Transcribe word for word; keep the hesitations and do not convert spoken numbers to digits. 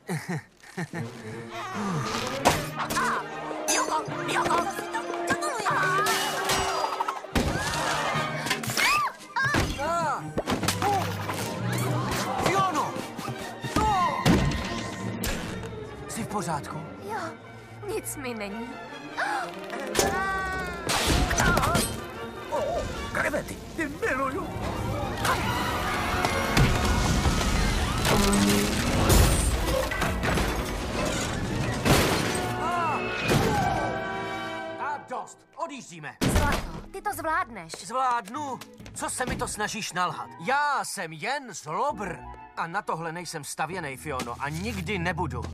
Joko, Joko, co si to dovoluješ? Fiono! No! Jsi v pořádku? Jo, nic mi není. Krevety, ty miluju! A dost, odjíždíme. Zlato, ty to zvládneš. Zvládnu. Co se mi to snažíš nalhat? Já jsem jen zlobr. A na tohle nejsem stavěnej, Fiono, a nikdy nebudu.